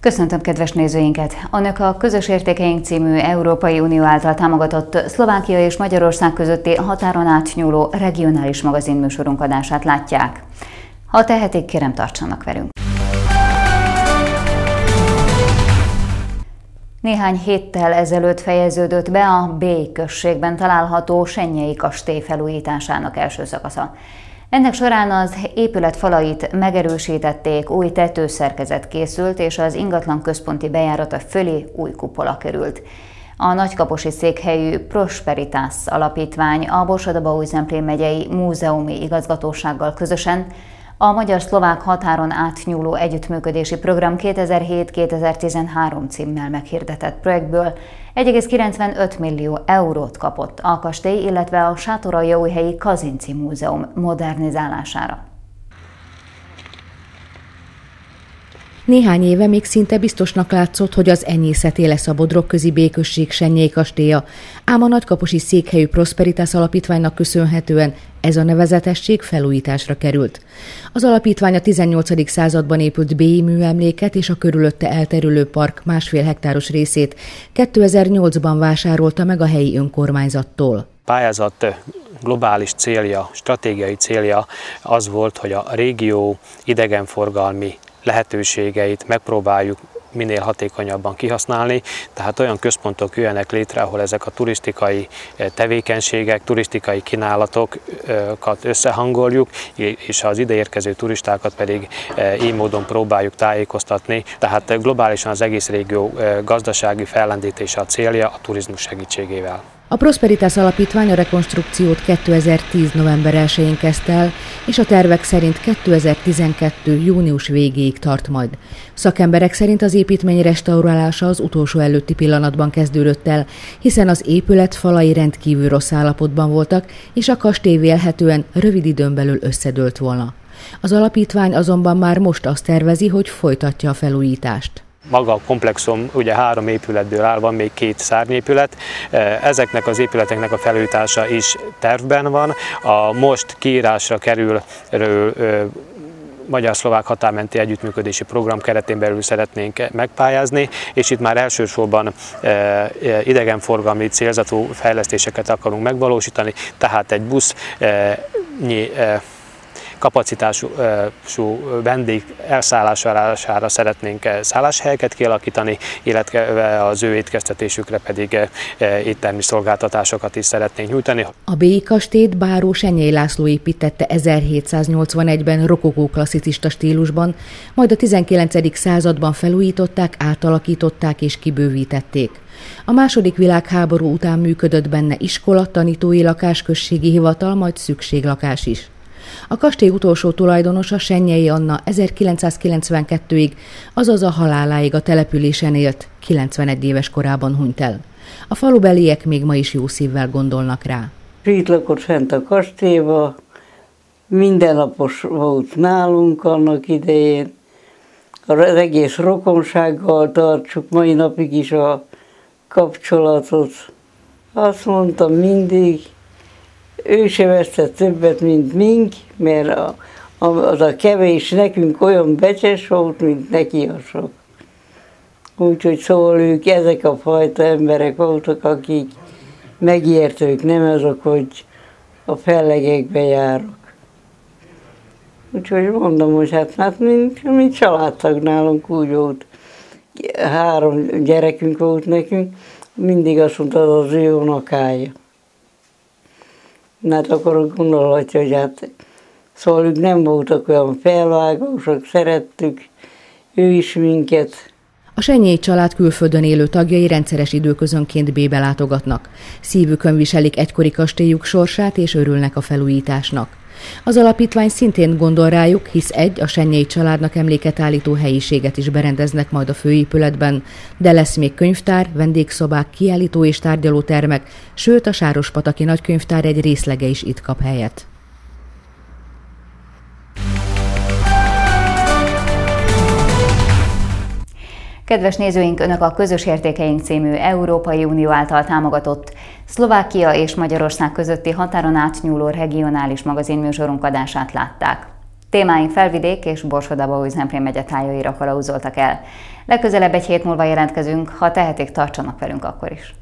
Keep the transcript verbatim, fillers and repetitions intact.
Köszöntöm kedves nézőinket! Önök a Közös Értékeink című Európai Unió által támogatott Szlovákia és Magyarország közötti határon átnyúló regionális magazinműsorunk adását látják. Ha tehetik, kérem, tartsanak velünk! Néhány héttel ezelőtt fejeződött be a Bély községben található Sennyei kastély felújításának első szakasza. Ennek során az épület falait megerősítették, új tetőszerkezet készült, és az ingatlan központi bejárata fölé új kupola került. A nagykaposi székhelyű Prosperitas Alapítvány a Borsod-Abaúj-Zemplén megyei múzeumi igazgatósággal közösen a magyar-szlovák határon átnyúló együttműködési program kétezer-hét kétezer-tizenhárom címmel meghirdetett projektből egy egész kilencvenöt millió eurót kapott a kastély, illetve a Sátoraljaújhelyi Kazinczy Múzeum modernizálására. Néhány éve még szinte biztosnak látszott, hogy az enyészeté lesz a Bodrogközi Bély község Sennyei kastélya, ám a nagykaposi székhelyű Prosperitas Alapítványnak köszönhetően ez a nevezetesség felújításra került. Az alapítvány a tizennyolcadik században épült Bélyi műemléket és a körülötte elterülő park másfél hektáros részét kétezer-nyolcban vásárolta meg a helyi önkormányzattól. Pályázat globális célja, stratégiai célja az volt, hogy a régió idegenforgalmi lehetőségeit megpróbáljuk minél hatékonyabban kihasználni, tehát olyan központok jöjjenek létre, ahol ezek a turisztikai tevékenységek, turisztikai kínálatokat összehangoljuk, és az ideérkező turistákat pedig így módon próbáljuk tájékoztatni. Tehát globálisan az egész régió gazdasági fellendítése a célja a turizmus segítségével. A Prosperitas Alapítvány a rekonstrukciót kétezer-tíz november elsején kezdte el, és a tervek szerint kétezer-tizenkettő június végéig tart majd. Szakemberek szerint az építmény restaurálása az utolsó előtti pillanatban kezdődött el, hiszen az épület falai rendkívül rossz állapotban voltak, és a kastély vélhetően rövid időn belül összedőlt volna. Az alapítvány azonban már most azt tervezi, hogy folytatja a felújítást. Maga a komplexum ugye három épületből áll, van még két szárnyépület. Ezeknek az épületeknek a felújítása is tervben van. A most kiírásra kerülő magyar-szlovák határmenti együttműködési program keretén belül szeretnénk megpályázni, és itt már elsősorban idegenforgalmi célzatú fejlesztéseket akarunk megvalósítani, tehát egy busznyi kapacitású vendég elszállására szeretnénk szálláshelyeket kialakítani, illetve az ő étkeztetésükre pedig éttermi szolgáltatásokat is szeretnénk nyújtani. A Bélyi kastélyt báró Sennyei László építette ezerhétszáznyolcvanegyben rokokó klasszicista stílusban, majd a tizenkilencedik században felújították, átalakították és kibővítették. A második világháború után működött benne iskola, tanítói lakás, községi hivatal, majd szükséglakás is. A kastély utolsó tulajdonosa, Sennyei Anna ezerkilencszázkilencvenkettőig, azaz a haláláig a településen élt, kilencvenegy éves korában hunyt el. A falubeliek még ma is jó szívvel gondolnak rá. Itt lakott fent a kastélyba, mindennapos volt nálunk annak idején. Az egész rokonsággal tartsuk mai napig is a kapcsolatot. Azt mondtam mindig, ő se vesztett többet, mint mink, mert a, a, az a kevés nekünk olyan becses volt, mint neki a sok. Úgyhogy szóval ők ezek a fajta emberek voltak, akik megértők, nem azok, hogy a fellegekbe járok. Úgyhogy mondom, hogy hát, hát mint, mint családtag nálunk úgy volt. Három gyerekünk volt nekünk, mindig azt mondta, az az ő unokája. Hát akkor gondolhatja, hogy hát szóval ők nem voltak olyan felvágósak, szerettük ő is minket. A Sennyei család külföldön élő tagjai rendszeres időközönként Bélybe látogatnak. Szívükön viselik egykori kastélyuk sorsát és örülnek a felújításnak. Az alapítvány szintén gondol rájuk, hisz egy, a Sennyei családnak emléket állító helyiséget is berendeznek majd a főépületben, de lesz még könyvtár, vendégszobák, kiállító és tárgyalótermek, sőt a Sárospataki Nagykönyvtár egy részlege is itt kap helyet. Kedves nézőink, Önök a Közös Értékeink című Európai Unió által támogatott Szlovákia és Magyarország közötti határon átnyúló regionális magazinműsorunk adását látták. Témáink Felvidék és Borsod-Abaúj-Zemplén megye tájaira kalauzoltak el. Legközelebb egy hét múlva jelentkezünk, ha tehetik, tartsanak velünk akkor is.